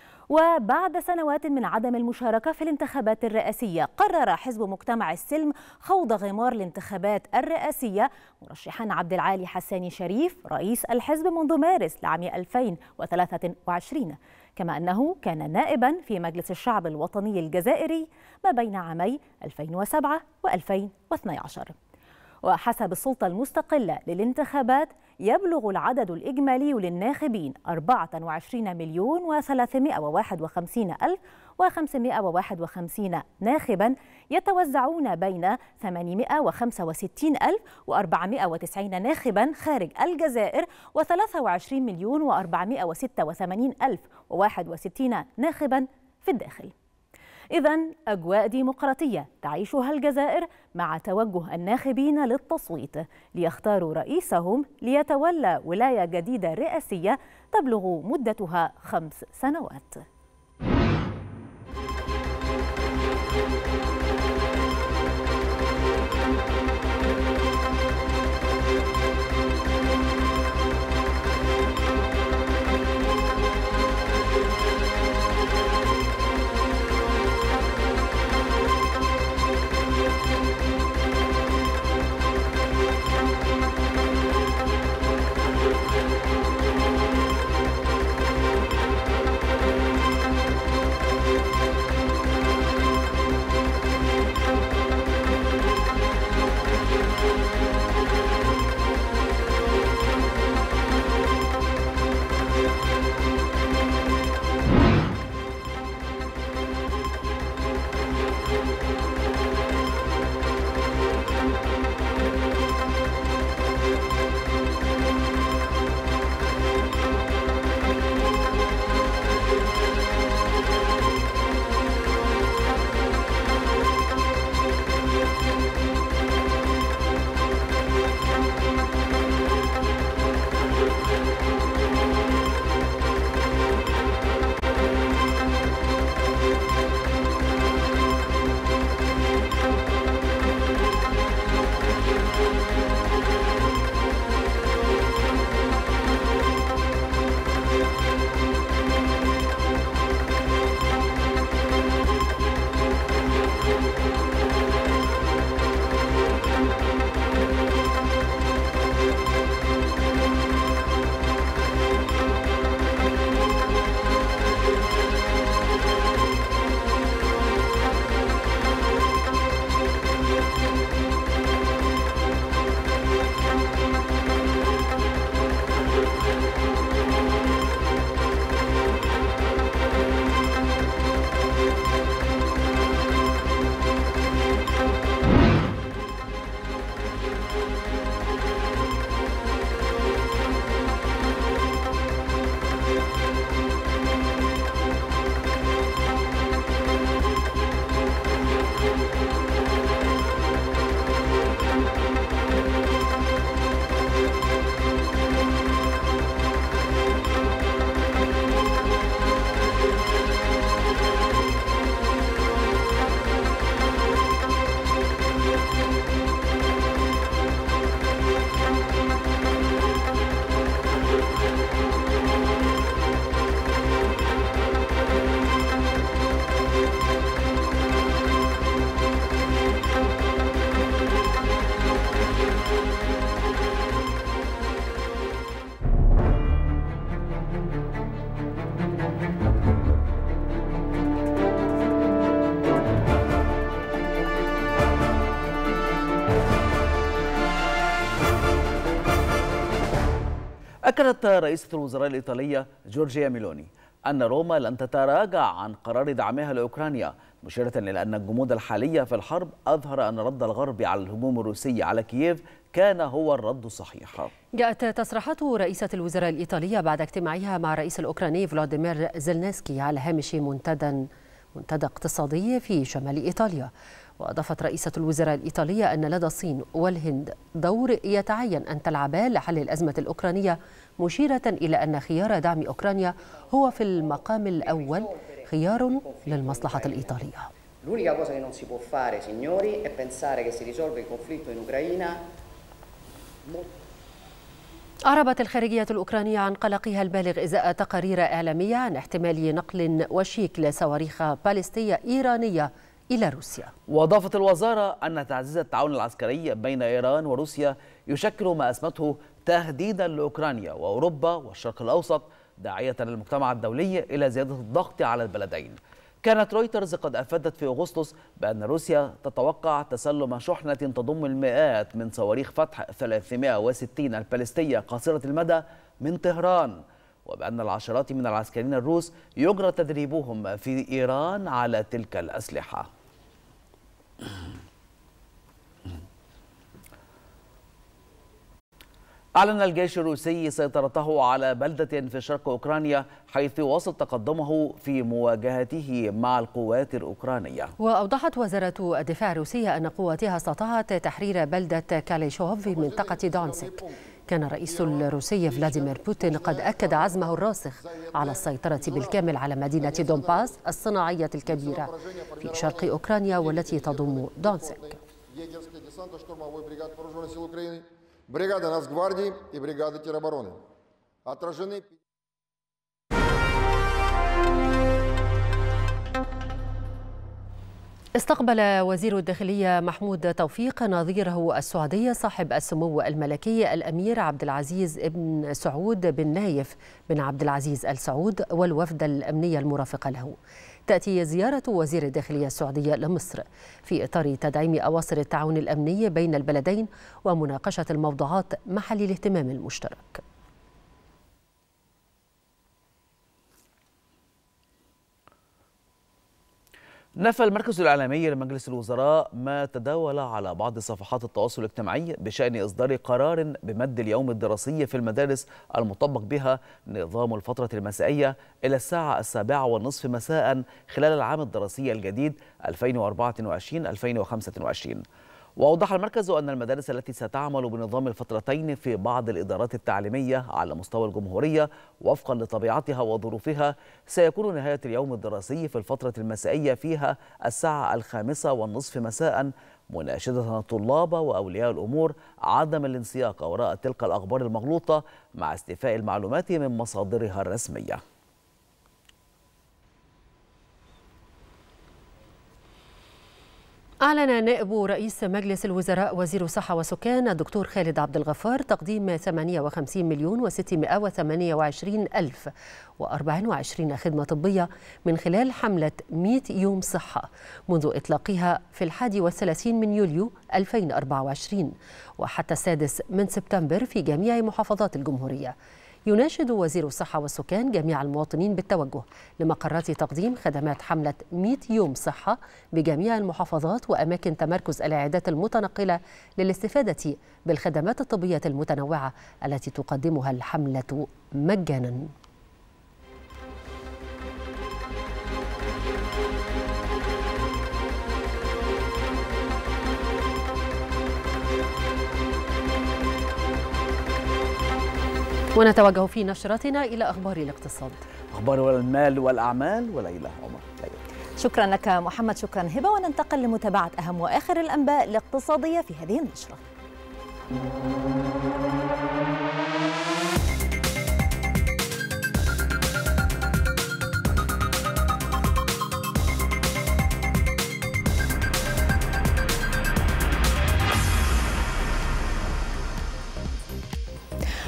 وبعد سنوات من عدم المشاركة في الانتخابات الرئاسية، قرر حزب مجتمع السلم خوض غمار الانتخابات الرئاسية مرشحا عبد العالي حساني شريف رئيس الحزب منذ مارس لعام ألفين وثلاثة وعشرين، كما أنه كان نائبا في مجلس الشعب الوطني الجزائري ما بين عامي ألفين وسبعة وألفين واثني عشر. وحسب السلطة المستقلة للانتخابات يبلغ العدد الإجمالي للناخبين أربعة وعشرين مليون وثلاثمائة وواحد وخمسين ألف وخمسمائة وواحد وخمسين ناخبا، يتوزعون بين ثمانمائة وخمسة وستين ألف وأربعمائة وتسعين ناخبا خارج الجزائر وثلاثة وعشرين مليون وأربعمائة وستة وثمانين ألف وواحد وستين ناخبا في الداخل. إذن أجواء ديمقراطية تعيشها الجزائر مع توجه الناخبين للتصويت ليختاروا رئيسهم ليتولى ولاية جديدة رئاسية تبلغ مدتها خمس سنوات.
أكدت رئيسة الوزراء الإيطالية جورجيا ميلوني أن روما لن تتراجع عن قرار دعمها لأوكرانيا، مشيرة إلى أن الجمود الحالي في الحرب أظهر أن رد الغرب على الهجوم الروسي على كييف كان هو الرد الصحيح.
جاءت تصريحات رئيسة الوزراء الإيطالية بعد اجتماعها مع الرئيس الأوكراني فلاديمير زيلنسكي على هامش منتدى منتدى اقتصادي في شمال إيطاليا. وأضافت رئيسة الوزراء الإيطالية أن لدى الصين والهند دور يتعين أن تلعبا لحل الأزمة الأوكرانية، مشيرة إلى أن خيار دعم أوكرانيا هو في المقام الأول خيار للمصلحة الإيطالية.
L'unica cosa che non si può fare, signori, è pensare che si risolve il conflitto in Ucraina.
أعربت الخارجية الأوكرانية عن قلقها البالغ إزاء تقارير إعلامية عن احتمال نقل وشيك لصواريخ باليستية إيرانية إلى روسيا.
وأضافت الوزارة أن تعزيز التعاون العسكري بين إيران وروسيا يشكل ما أسمته تهديدا لأوكرانيا وأوروبا والشرق الأوسط، داعية المجتمع الدولي إلى زيادة الضغط على البلدين. كانت رويترز قد أفادت في أغسطس بأن روسيا تتوقع تسلم شحنة تضم المئات من صواريخ فتح ثلاثمائة وستين الباليستية قصيرة المدى من طهران، وبأن العشرات من العسكريين الروس يجرى تدريبهم في إيران على تلك الأسلحة. أعلن الجيش الروسي سيطرته على بلدة في شرق أوكرانيا، حيث واصل تقدمه في مواجهته مع القوات الأوكرانية.
وأوضحت وزارة الدفاع الروسية أن قواتها استطاعت تحرير بلدة كاليشوف في منطقة دونسك. كان الرئيس الروسي فلاديمير بوتين قد أكد عزمه الراسخ على السيطرة بالكامل على مدينة دونباس الصناعية الكبيرة في شرق أوكرانيا والتي تضم دونسك.
Бригада Нацгвардии и бригада теробороны. Отражены.
استقبل وزير الداخلية محمود توفيق نظيره السعودي صاحب السمو الملكي الأمير عبد العزيز بن سعود بن نايف بن عبد العزيز آل سعود والوفد الأمني المرافق له. تأتي زيارة وزير الداخلية السعودية لمصر في إطار تدعيم أواصر التعاون الأمني بين البلدين ومناقشة الموضوعات محل الاهتمام المشترك.
نفى المركز الإعلامي لمجلس الوزراء ما تداول على بعض صفحات التواصل الاجتماعي بشأن إصدار قرار بمد اليوم الدراسي في المدارس المطبق بها نظام الفترة المسائية إلى الساعة السابعة والنصف مساء خلال العام الدراسي الجديد ألفين وأربعة وعشرين ألفين وخمسة وعشرين. وأوضح المركز أن المدارس التي ستعمل بنظام الفترتين في بعض الإدارات التعليمية على مستوى الجمهورية وفقا لطبيعتها وظروفها سيكون نهاية اليوم الدراسي في الفترة المسائية فيها الساعة الخامسة والنصف مساء، مناشدة الطلاب وأولياء الأمور عدم الانسياق وراء تلك الأخبار المغلوطة مع استيفاء المعلومات من مصادرها الرسمية.
أعلن نائب رئيس مجلس الوزراء وزير الصحة والسكان الدكتور خالد عبد الغفار تقديم ثمانية وخمسين مليون وستمائة وثمانية وعشرين ألف وأربعة وعشرين خدمة طبية من خلال حملة مئة يوم صحة منذ إطلاقها في الحادي والثلاثين من يوليو ألفين وأربعة وعشرين وحتى السادس من سبتمبر في جميع محافظات الجمهورية. يناشد وزير الصحة والسكان جميع المواطنين بالتوجه لمقرات تقديم خدمات حملة مئة يوم صحة بجميع المحافظات وأماكن تمركز العيادات المتنقلة للاستفادة بالخدمات الطبية المتنوعة التي تقدمها الحملة مجانا. ونتوجه في نشرتنا إلى أخبار الاقتصاد.
أخبار المال والأعمال وليلى عمر.
شكرا لك محمد، شكرا هبة، وننتقل لمتابعة أهم وآخر الأنباء الاقتصادية في هذه النشرة.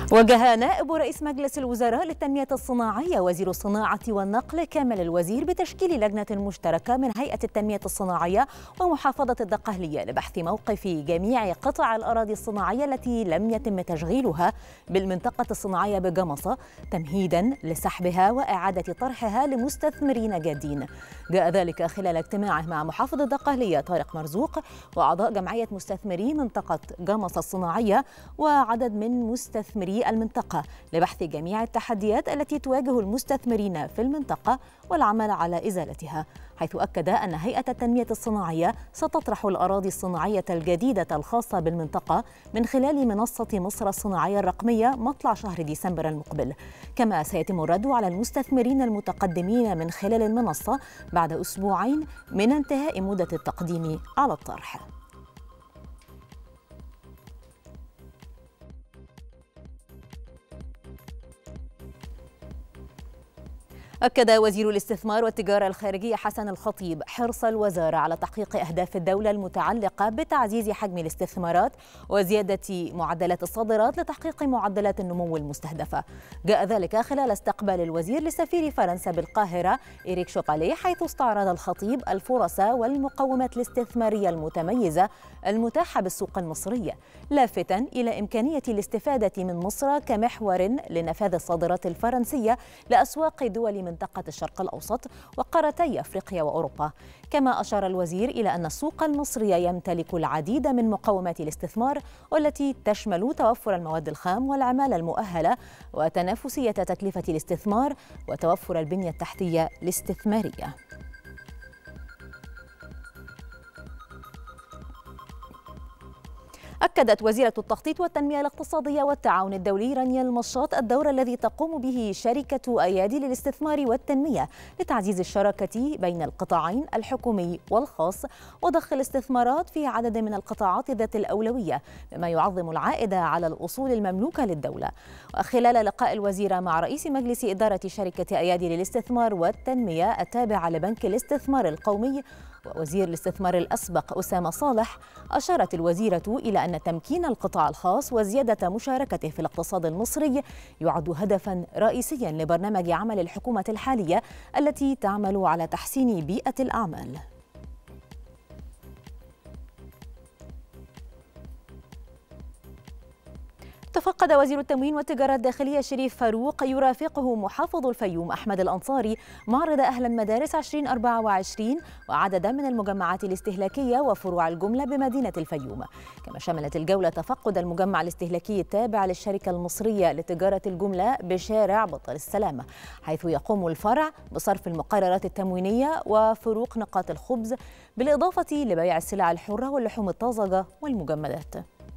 وجه نائب رئيس مجلس الوزراء للتنمية الصناعية وزير الصناعة والنقل كامل الوزير بتشكيل لجنة مشتركة من هيئة التنمية الصناعية ومحافظة الدقهلية لبحث موقف جميع قطع الأراضي الصناعية التي لم يتم تشغيلها بالمنطقة الصناعية بجمصة تمهيدا لسحبها وإعادة طرحها لمستثمرين جادين. جاء ذلك خلال اجتماعه مع محافظ الدقهلية طارق مرزوق وأعضاء جمعية مستثمري منطقة جمصة الصناعية وعدد من مستثمري المنطقة لبحث جميع التحديات التي تواجه المستثمرين في المنطقة والعمل على إزالتها، حيث أكد أن هيئة التنمية الصناعية ستطرح الأراضي الصناعية الجديدة الخاصة بالمنطقة من خلال منصة مصر الصناعية الرقمية مطلع شهر ديسمبر المقبل، كما سيتم الرد على المستثمرين المتقدمين من خلال المنصة بعد أسبوعين من انتهاء مدة التقديم على الطرح. أكد وزير الاستثمار والتجارة الخارجية حسن الخطيب حرص الوزارة على تحقيق أهداف الدولة المتعلقة بتعزيز حجم الاستثمارات وزيادة معدلات الصادرات لتحقيق معدلات النمو المستهدفة. جاء ذلك خلال استقبال الوزير لسفير فرنسا بالقاهرة إيريك شوبالي، حيث استعرض الخطيب الفرص والمقومات الاستثمارية المتميزة المتاحة بالسوق المصرية، لافتا إلى إمكانية الاستفادة من مصر كمحور لنفاذ الصادرات الفرنسية لأسواق دول منطقة الشرق الأوسط وقارتي أفريقيا وأوروبا. كما أشار الوزير إلى أن السوق المصري يمتلك العديد من مقومات الاستثمار والتي تشمل توفر المواد الخام والعمالة المؤهلة وتنافسية تكلفة الاستثمار وتوفر البنية التحتية الاستثمارية. أكدت وزيرة التخطيط والتنمية الاقتصادية والتعاون الدولي رانيا المشاط الدور الذي تقوم به شركة أيادي للاستثمار والتنمية لتعزيز الشراكة بين القطاعين الحكومي والخاص وضخ الاستثمارات في عدد من القطاعات ذات الأولوية بما يعظم العائد على الأصول المملوكة للدولة. وخلال لقاء الوزيرة مع رئيس مجلس إدارة شركة أيادي للاستثمار والتنمية التابعة لبنك الاستثمار القومي ووزير الاستثمار الأسبق أسامة صالح، أشارت الوزيرة إلى أن تمكين القطاع الخاص وزيادة مشاركته في الاقتصاد المصري يعد هدفاً رئيسياً لبرنامج عمل الحكومة الحالية التي تعمل على تحسين بيئة الأعمال. تفقد وزير التموين والتجارة الداخلية شريف فاروق يرافقه محافظ الفيوم أحمد الأنصاري معرض أهل المدارس ألفين وأربعة وعشرين وعددا من المجمعات الاستهلاكية وفروع الجملة بمدينة الفيوم. كما شملت الجولة تفقد المجمع الاستهلاكي التابع للشركة المصرية لتجارة الجملة بشارع بطل السلامة، حيث يقوم الفرع بصرف المقررات التموينية وفروق نقاط الخبز بالإضافة لبيع السلع الحرة واللحوم الطازجة والمجمدات.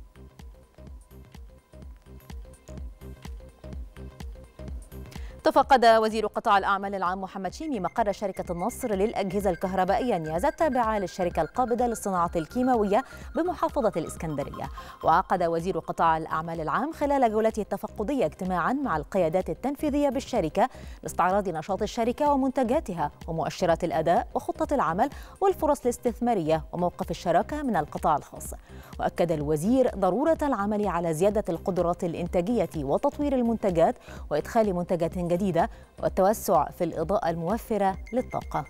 تفقد وزير قطاع الأعمال العام محمد شيمي مقر شركة النصر للأجهزة الكهربائية نيازا التابعة للشركة القابضة للصناعة الكيماوية بمحافظة الإسكندرية. وعقد وزير قطاع الأعمال العام خلال جولته التفقدية اجتماعا مع القيادات التنفيذية بالشركة لاستعراض نشاط الشركة ومنتجاتها ومؤشرات الأداء وخطة العمل والفرص الاستثمارية وموقف الشراكة من القطاع الخاص. وأكد الوزير ضرورة العمل على زيادة القدرات الإنتاجية وتطوير المنتجات وإدخال منتجات جديدة والتوسع في الإضاءة الموفرة للطاقة.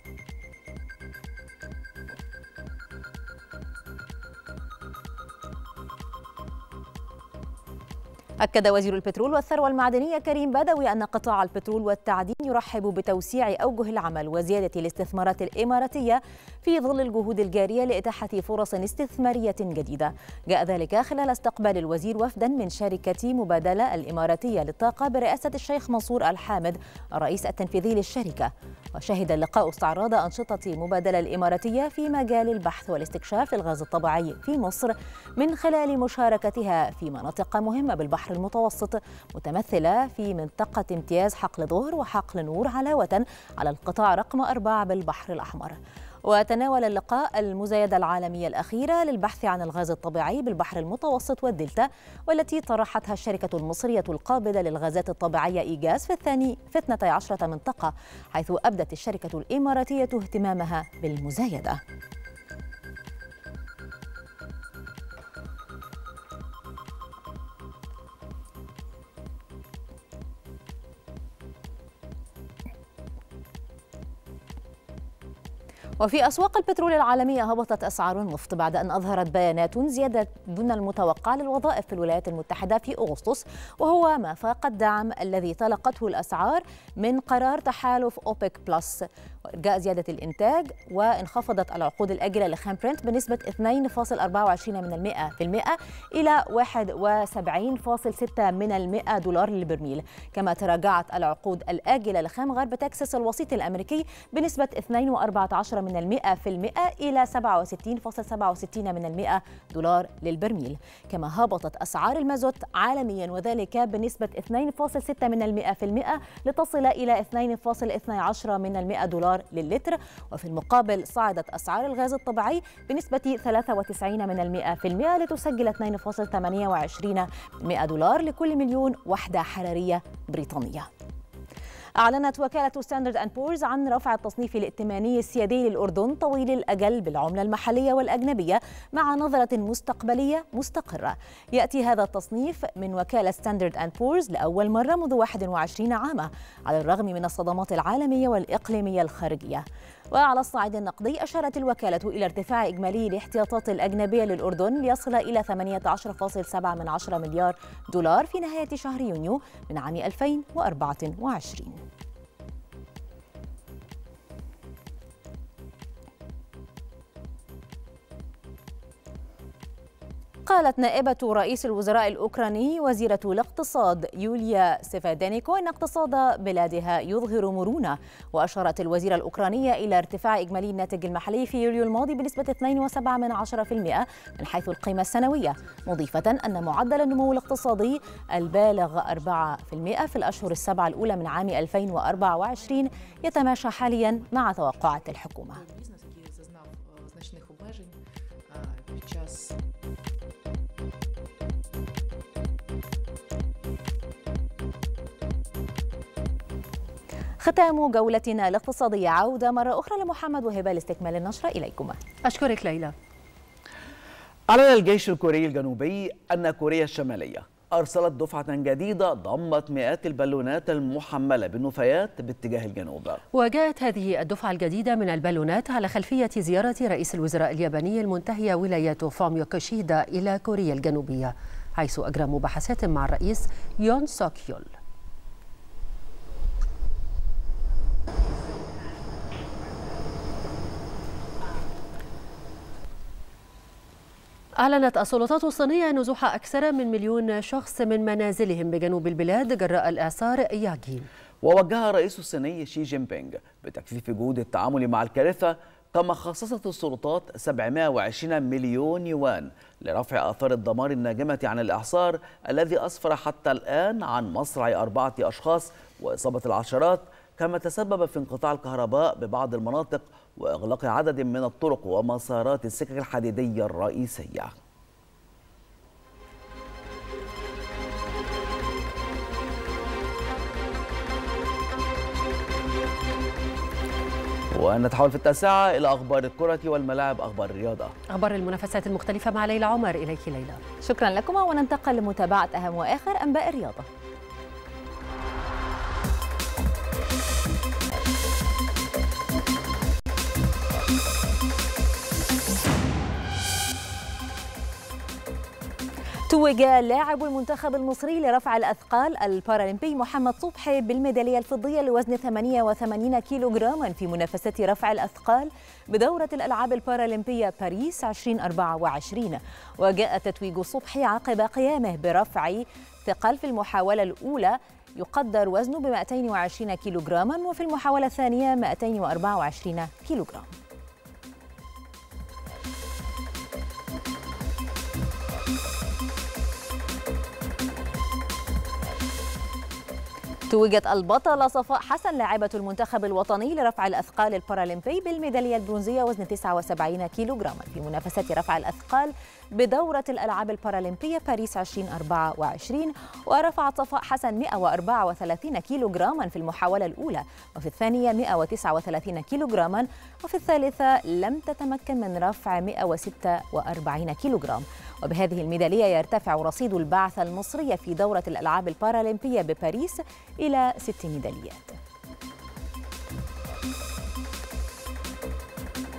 أكد وزير البترول والثروة المعدنية كريم بدوي أن قطاع البترول والتعدين يرحب بتوسيع أوجه العمل وزيادة الاستثمارات الإماراتية في ظل الجهود الجارية لإتاحة فرص استثمارية جديدة. جاء ذلك خلال استقبال الوزير وفدا من شركة مبادلة الإماراتية للطاقة برئاسة الشيخ منصور الحامد الرئيس التنفيذي للشركة. وشهد اللقاء استعراض أنشطة مبادلة الإماراتية في مجال البحث والاستكشاف الغاز الطبيعي في مصر من خلال مشاركتها في مناطق مهمة بالبحر المتوسط متمثلة في منطقة امتياز حقل ظهر وحقل نور علاوة على القطاع رقم أربعة بالبحر الأحمر. وتناول اللقاء المزايدة العالمية الأخيرة للبحث عن الغاز الطبيعي بالبحر المتوسط والدلتا والتي طرحتها الشركة المصرية القابضة للغازات الطبيعية إيجاز في الثاني في اثنتي عشرة منطقة، حيث أبدت الشركة الإماراتية اهتمامها بالمزايدة. وفي أسواق البترول العالمية هبطت أسعار النفط بعد أن أظهرت بيانات زيادة دون المتوقع للوظائف في الولايات المتحدة في أغسطس، وهو ما فاق الدعم الذي تلقته الأسعار من قرار تحالف أوبك بلس وإرجاء زيادة الإنتاج. وانخفضت العقود الآجلة لخام برنت بنسبة اثنين فاصلة أربعة وعشرين بالمئة إلى واحد وسبعين فاصلة ستة دولار للبرميل، كما تراجعت العقود الآجلة لخام غرب تكساس الوسيط الأمريكي بنسبة اثنين فاصلة أربعة عشر بالمئة إلى سبعة وستين فاصلة سبعة وستين دولار للبرميل. كما هبطت أسعار المازوت عالميا وذلك بنسبة اثنين فاصلة ستة بالمئة لتصل إلى اثنين فاصلة اثني عشر دولار للتر. وفي المقابل صعدت أسعار الغاز الطبيعي بنسبة ثلاثة وتسعين بالمئة لتسجل اثنين فاصلة ثمانية وعشرين دولار لكل مليون وحدة حرارية بريطانية. أعلنت وكالة ستاندرد أند بورز عن رفع التصنيف الائتماني السيادي للأردن طويل الأجل بالعملة المحلية والأجنبية مع نظرة مستقبلية مستقرة. يأتي هذا التصنيف من وكالة ستاندرد أند بورز لأول مرة منذ واحد وعشرين عاما على الرغم من الصدمات العالمية والإقليمية الخارجية. وعلى الصعيد النقدي أشارت الوكالة إلى ارتفاع إجمالي الاحتياطات الأجنبية للأردن ليصل إلى ثمانية عشر فاصلة سبعة مليار دولار في نهاية شهر يونيو من عام ألفين وأربعة وعشرين. قالت نائبة رئيس الوزراء الأوكراني وزيرة الاقتصاد يوليا سيفادينيكو أن اقتصاد بلادها يظهر مرونة. وأشارت الوزيرة الأوكرانية إلى ارتفاع إجمالي الناتج المحلي في يوليو الماضي بنسبة اثنين فاصلة سبعة بالمئة من حيث القيمة السنوية، مضيفة أن معدل النمو الاقتصادي البالغ أربعة بالمئة في الأشهر السبعة الأولى من عام ألفين وأربعة وعشرين يتماشى حاليا مع توقعات الحكومة. ختام جولتنا الاقتصادية. عودة مرة أخرى لمحمد وهبة لاستكمال النشرة. إليكما.
أشكرك ليلى.
أعلن الجيش الكوري الجنوبي أن كوريا الشمالية أرسلت دفعة جديدة ضمت مئات البالونات المحملة بالنفايات باتجاه الجنوب.
وجاءت هذه الدفعة الجديدة من البالونات على خلفية زيارة رئيس الوزراء الياباني المنتهية ولايته فوميو كيشيدا إلى كوريا الجنوبية، حيث أجرى مباحثات مع الرئيس يون سوك يول. أعلنت السلطات الصينية نزوح أكثر من مليون شخص من منازلهم بجنوب البلاد جراء الإعصار ياغين.
ووجه الرئيس الصيني شي جين بينغ بتكثيف جهود التعامل مع الكارثة، كما خصصت السلطات سبعمائة وعشرين مليون يوان لرفع آثار الدمار الناجمة عن الإعصار الذي أسفر حتى الآن عن مصرع أربعة أشخاص وإصابة العشرات، كما تسبب في انقطاع الكهرباء ببعض المناطق وإغلاق عدد من الطرق ومسارات السكك الحديدية الرئيسية. ونتحول في التاسعة إلى أخبار الكرة والملاعب، أخبار الرياضة،
أخبار المنافسات المختلفة مع ليلى عمر. إليك ليلى.
شكرا لكم، وننتقل لمتابعة أهم وآخر أنباء الرياضة. توج لاعب المنتخب المصري لرفع الأثقال البارالمبي محمد صبحي بالميدالية الفضية لوزن ثمانية وثمانين كيلوغراما في منافسة رفع الأثقال بدورة الألعاب البارالمبية باريس ألفين وأربعة وعشرين. وجاء تتويج صبحي عقب قيامه برفع ثقل في المحاولة الأولى يقدر وزنه ب مئتين وعشرين كيلوغراما، وفي المحاولة الثانية مئتين وأربعة وعشرين كيلوغرام. توجت البطلة صفاء حسن لاعبة المنتخب الوطني لرفع الأثقال البارالمبي بالميدالية البرونزية وزن تسعة وسبعين كيلوغراما في منافسة رفع الأثقال بدورة الألعاب البارالمبية باريس ألفين وأربعة وعشرين. ورفعت صفاء حسن مئة وأربعة وثلاثين كيلوغراما في المحاولة الأولى، وفي الثانية مئة وتسعة وثلاثين كيلوغراما، وفي الثالثة لم تتمكن من رفع مئة وستة وأربعين كيلوغرام. وبهذه الميدالية يرتفع رصيد البعثة المصرية في دورة الألعاب البارالمبية بباريس إلى ست ميداليات.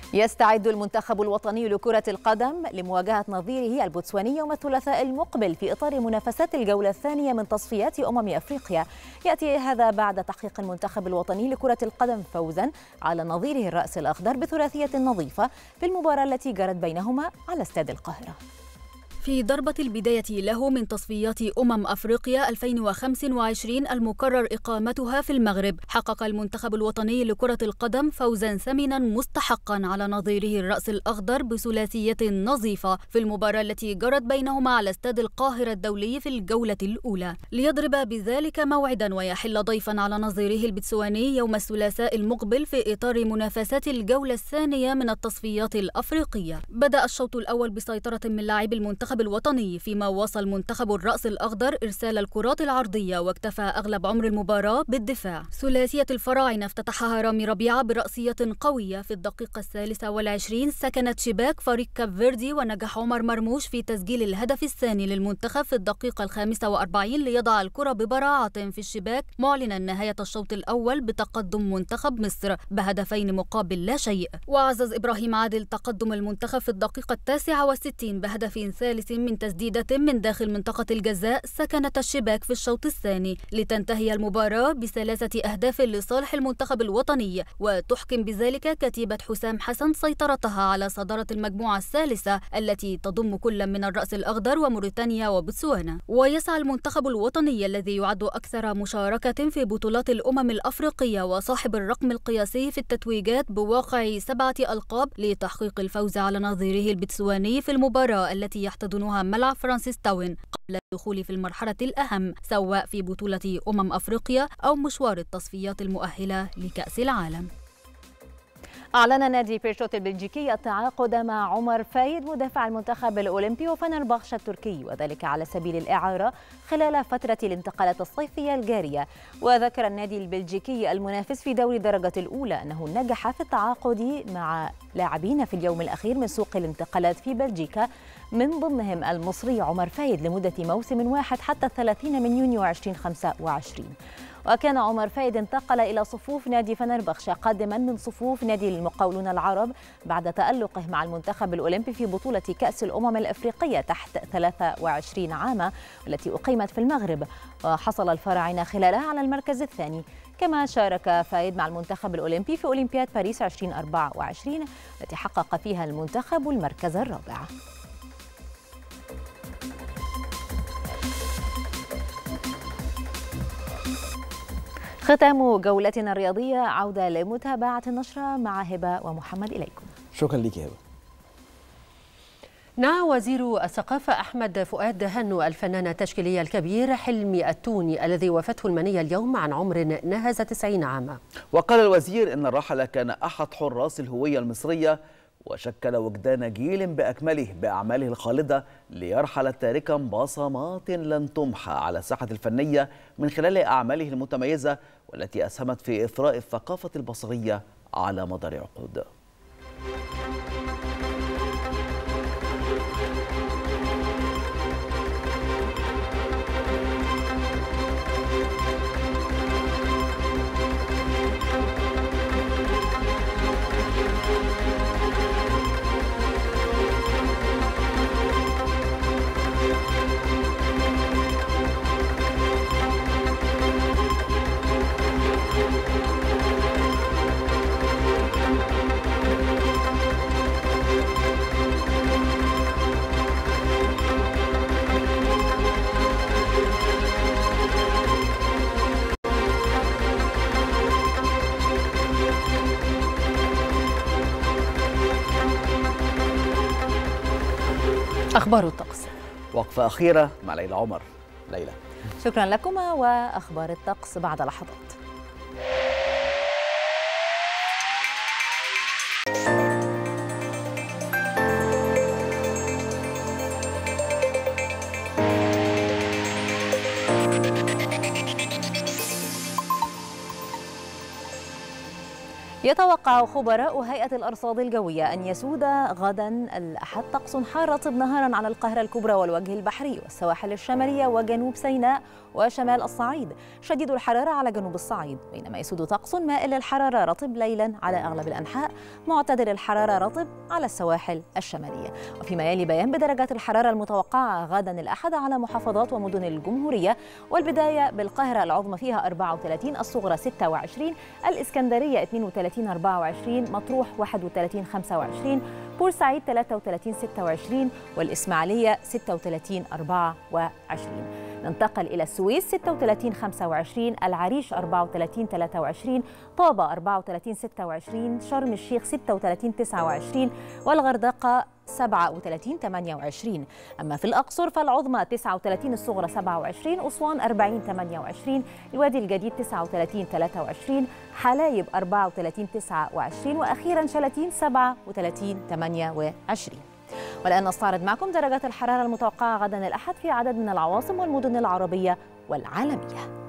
يستعد المنتخب الوطني لكرة القدم لمواجهة نظيره البوتسواني يوم الثلاثاء المقبل في إطار منافسات الجولة الثانية من تصفيات أمم أفريقيا. يأتي هذا بعد تحقيق المنتخب الوطني لكرة القدم فوزا على نظيره الرأس الأخضر بثلاثية نظيفة في المباراة التي جرت بينهما على استاد القاهرة.
في ضربة البداية له من تصفيات أمم أفريقيا ألفين وخمسة وعشرين المقرر إقامتها في المغرب، حقق المنتخب الوطني لكرة القدم فوزا ثمينا مستحقا على نظيره الرأس الأخضر بثلاثية نظيفة في المباراة التي جرت بينهما على استاد القاهرة الدولي في الجولة الأولى، ليضرب بذلك موعدا ويحل ضيفا على نظيره البتسواني يوم الثلاثاء المقبل في إطار منافسات الجولة الثانية من التصفيات الأفريقية. بدأ الشوط الأول بسيطرة من لاعبي المنتخب الوطني، فيما واصل منتخب الرأس الأخضر إرسال الكرات العرضية واكتفى أغلب عمر المباراة بالدفاع. ثلاثية الفراعنة افتتحها رامي ربيعة برأسية قوية في الدقيقة الثالثة والعشرين سكنت شباك فريق كاب فيردي، ونجح عمر مرموش في تسجيل الهدف الثاني للمنتخب في الدقيقة الخامسة وأربعين ليضع الكرة ببراعة في الشباك، معلنا نهاية الشوط الأول بتقدم منتخب مصر بهدفين مقابل لا شيء. وعزز إبراهيم عادل تقدم المنتخب في الدقيقة التاسعة والستين بهدف ثالث من تسديدة من داخل منطقة الجزاء سكنت الشباك في الشوط الثاني، لتنتهي المباراة بثلاثة أهداف لصالح المنتخب الوطني، وتحكم بذلك كتيبة حسام حسن سيطرتها على صدارة المجموعة الثالثة التي تضم كل من الرأس الأخضر وموريتانيا وبوتسوانا. ويسعى المنتخب الوطني الذي يعد أكثر مشاركة في بطولات الأمم الأفريقية وصاحب الرقم القياسي في التتويجات بواقع سبعة ألقاب لتحقيق الفوز على نظيره البتسواني في المباراة التي يحتضنها ملعب فرانسيس تاون قبل الدخول في المرحلة الأهم سواء في بطولة أمم أفريقيا أو مشوار التصفيات المؤهلة لكأس العالم.
أعلن نادي بيرشوت البلجيكي التعاقد مع عمر فايد مدافع المنتخب الأولمبي وفنربخشة التركي، وذلك على سبيل الإعارة خلال فترة الانتقالات الصيفية الجارية. وذكر النادي البلجيكي المنافس في دوري الدرجة الأولى أنه نجح في التعاقد مع لاعبين في اليوم الأخير من سوق الانتقالات في بلجيكا، من ضمنهم المصري عمر فايد لمدة موسم واحد حتى الثلاثين من يونيو ألفين وخمسة وعشرين. وكان عمر فايد انتقل إلى صفوف نادي فنربخشة قادما من صفوف نادي المقاولون العرب بعد تألقه مع المنتخب الأولمبي في بطولة كأس الأمم الأفريقية تحت ثلاثة وعشرين عاما والتي أقيمت في المغرب، وحصل الفراعنة خلالها على المركز الثاني. كما شارك فايد مع المنتخب الأولمبي في أولمبياد باريس ألفين وأربعة وعشرين التي حقق فيها المنتخب المركز الرابع. ختام جولتنا الرياضية، عودة لمتابعة النشرة مع هبة ومحمد إليكم.
شكرا لك يا هبة.
نعى وزير الثقافة أحمد فؤاد هنو الفنان التشكيلي الكبير حلمي التوني الذي وفاته المنية اليوم عن عمر ناهز تسعين عاما.
وقال الوزير إن الراحل كان أحد حراس الهوية المصرية، وشكل وجدان جيل بأكمله بأعماله الخالدة، ليرحل تاركا بصمات لن تمحى على الساحة الفنية من خلال أعماله المتميزة والتي أسهمت في إثراء الثقافة البصرية على مدار عقود.
أخبار الطقس.
وقفة أخيرة مع ليلى عمر. ليلى،
شكرا لكما، وأخبار الطقس بعد لحظات. يتوقع خبراء هيئة الأرصاد الجوية أن يسود غدا الأحد طقس حار رطب نهارا على القاهرة الكبرى والوجه البحري والسواحل الشمالية وجنوب سيناء وشمال الصعيد، شديد الحرارة على جنوب الصعيد، بينما يسود طقس مائل للحرارة رطب ليلا على أغلب الأنحاء، معتدل الحرارة رطب على السواحل الشمالية. وفيما يلي بيان بدرجات الحرارة المتوقعة غدا الأحد على محافظات ومدن الجمهورية، والبداية بالقاهرة العظمى فيها أربعة وثلاثين، الصغرى ستة وعشرين، الإسكندرية اثنين وثلاثين أربعة وعشرين، مطروح واحد وثلاثين خمسة وعشرين، بورسعيد ثلاثة وثلاثين ستة وعشرين، والإسماعيلية ستة وثلاثين أربعة وعشرين. ننتقل إلى السويس ستة وثلاثين خمسة وعشرين، العريش أربعة وثلاثين ثلاثة وعشرين، طابة أربعة وثلاثين ستة وعشرين، شرم الشيخ ستة وثلاثين تسعة وعشرين، والغردقة سبعة وثلاثين ثمانية وعشرين. أما في الأقصر فالعظمى تسعة وثلاثين، الصغرى سبعة وعشرين، أسوان أربعين ثمانية وعشرين، الوادي الجديد تسعة وثلاثين ثلاثة وعشرين، حلايب أربعة وثلاثين تسعة وعشرين، وأخيرا شلاتين سبعة وثلاثين ثمانية وعشرين. والآن نستعرض معكم درجات الحرارة المتوقعة غدا الأحد في عدد من العواصم والمدن العربية والعالمية.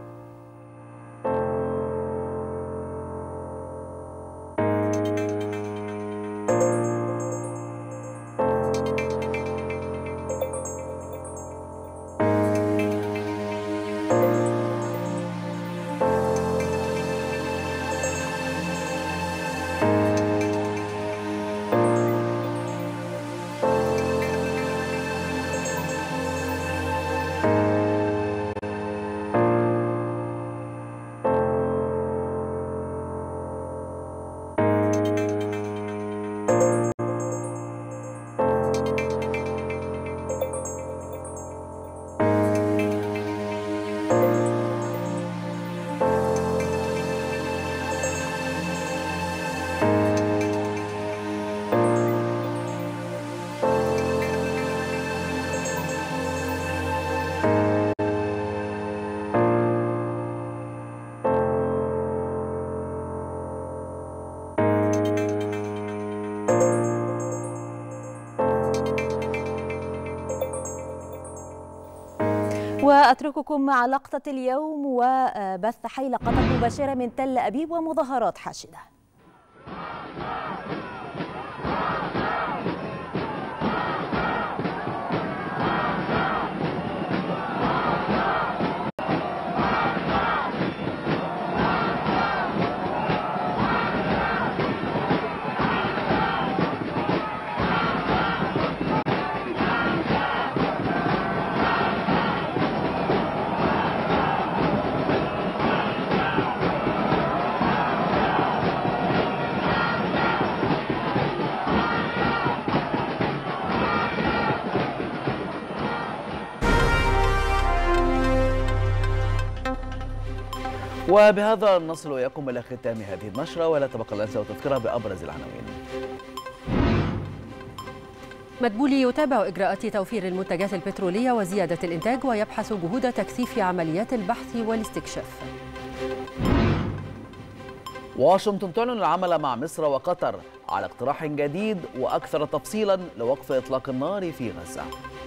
وأترككم مع لقطة اليوم وبث حلقة مباشرة من تل أبيب ومظاهرات حاشدة.
وبهذا نصل إياكم إلى ختام هذه النشرة، ولا تبقى لنا سوى تذكرها بأبرز العناوين.
مدبولي يتابع إجراءات توفير المنتجات البترولية وزيادة الإنتاج، ويبحث جهود تكثيف عمليات البحث والاستكشاف.
واشنطن تعلن العمل مع مصر وقطر على اقتراح جديد وأكثر تفصيلا لوقف إطلاق النار في غزة.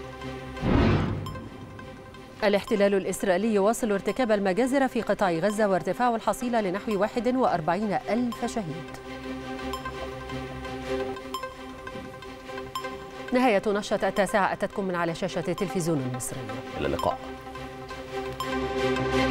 الاحتلال الإسرائيلي يواصل ارتكاب المجازر في قطاع غزة، وارتفاع الحصيلة لنحو واحد وأربعين ألف شهيد. نهاية نشرة التاسعة أتتكم من على شاشة التلفزيون المصري.
إلى اللقاء.